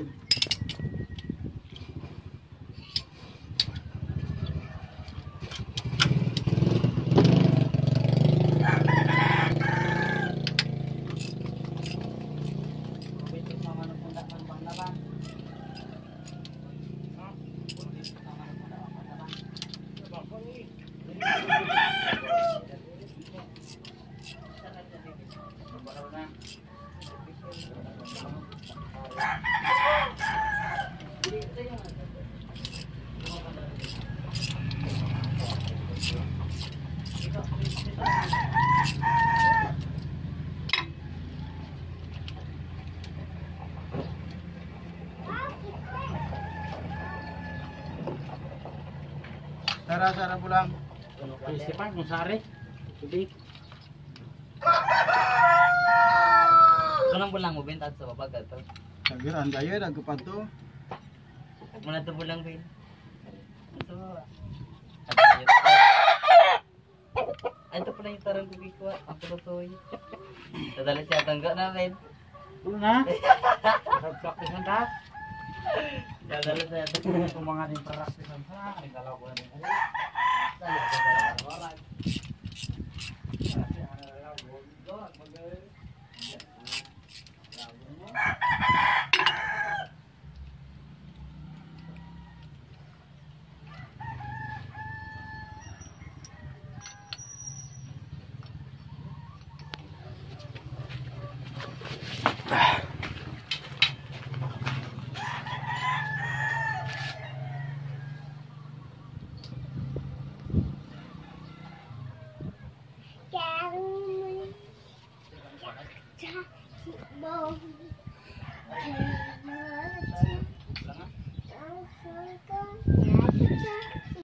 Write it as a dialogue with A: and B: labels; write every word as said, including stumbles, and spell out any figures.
A: Cara-cara pulang.
B: Isipan kung sari. Tubig.
C: Kanang bulang mo benta sa babag ato.
A: Sagiran daya dagupan to.
C: Mana to bulang bin. Ito. Ito pala yung tarang tubig ko. Ako to to. Dadali siya tangga na rin.
B: Tulo na. Practice na ta.
C: Dadali siya
B: Kung mga din practice na ta, ay dalaw ko na din.
D: Yeah.